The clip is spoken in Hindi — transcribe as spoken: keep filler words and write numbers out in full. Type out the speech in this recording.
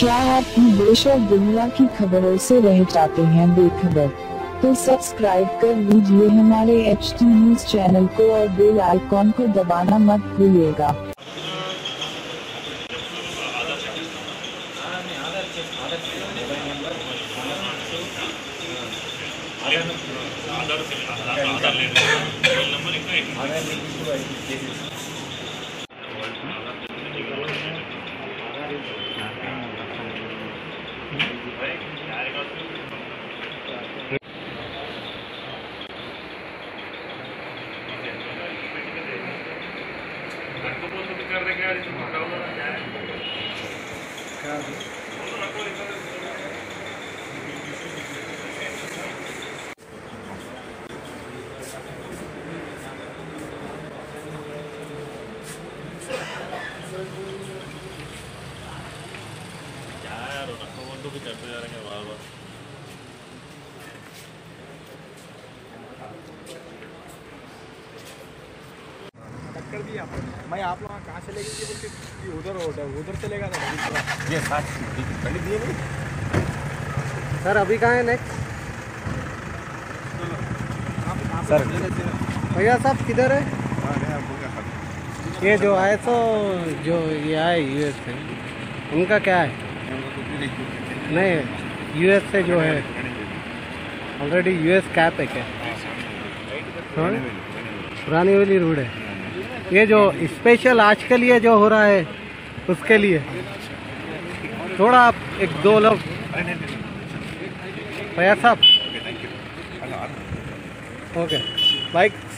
क्या आप भी देश और दुनिया की खबरों से रह जाते हैं बेखबर? तो सब्सक्राइब कर लीजिए हमारे एच टी न्यूज चैनल को और बेल आइकॉन को दबाना मत भूलिएगा। भी करते जा रहे हैं बार बार। टक्कर दी आप मैं आप लोग कहाँ चले गए बोलते कि उधर उधर चलेगा था ये साथ पहले दिए नहीं सर। अभी कहाँ है नेक्स्ट सर? भैया साहब किधर है? ये जो आए तो जो ये आए यूएस से, उनका क्या है? नहीं, यूएस से जो है ऑलरेडी यूएस कैप है क्या? हाँ, पुरानी वाली रोड है। ये जो स्पेशल आज के लिए जो हो रहा है उसके लिए थोड़ा आप एक दो लोग भैया साहब। Okay bike